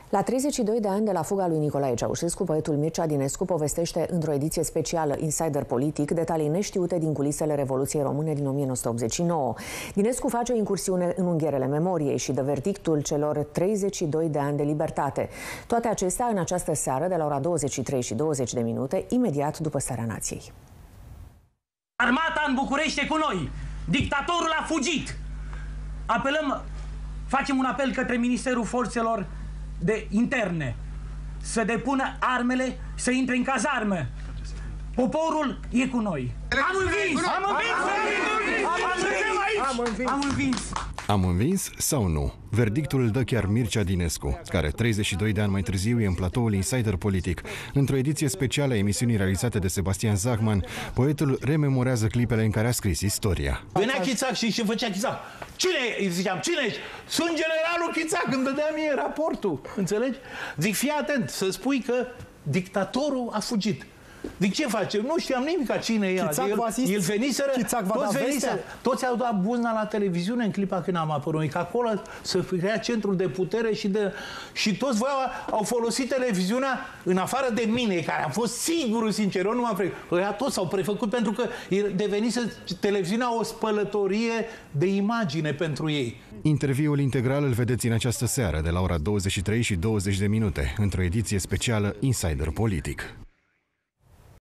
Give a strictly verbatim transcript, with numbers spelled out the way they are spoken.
La treizeci și doi de ani de la fuga lui Nicolae Ceaușescu, poetul Mircea Dinescu povestește într-o ediție specială Insider Politic detalii neștiute din culisele Revoluției Române din o mie nouă sute optzeci și nouă. Dinescu face o incursiune în unghierele memoriei și dă verdictul celor treizeci și doi de ani de libertate. Toate acestea în această seară de la ora douăzeci și trei și douăzeci de minute, imediat după Starea Nației. Armata în București e cu noi! Dictatorul a fugit! Apelăm, facem un apel către Ministerul Forțelor de Interne să depună armele, să intre în cazarmă. Poporul e cu noi. Am învins! Am învins! Am învins! Am învins! Am învins sau nu? Verdictul îl dă chiar Mircea Dinescu, care treizeci și doi de ani mai târziu e în platoul Insider Politic. Într-o ediție specială a emisiunii realizate de Sebastian Zachman, poetul rememorează clipele în care a scris istoria. Venea Chițac și ce făcea Chițac? Cine? Îi ziceam, cine ești? Sunt generalul Chițac, îmi dădea mie raportul. Înțelegi? Zic, fii atent să spui că dictatorul a fugit. Zic, ce face? Nu știam nimic cine e. El, el veniseră, toți, veniseră, toți au dat buzna la televiziune în clipa când am apărut. Că acolo să crea centrul de putere și, de, și toți voiau, au folosit televiziunea în afară de mine, care am fost sigur, sincer, eu nu m-am prefăcut. Ăia toți s-au prefăcut pentru că devenise televiziunea o spălătorie de imagine pentru ei. Interviul integral îl vedeți în această seară de la ora douăzeci și trei și douăzeci de minute, într-o ediție specială Insider Politic.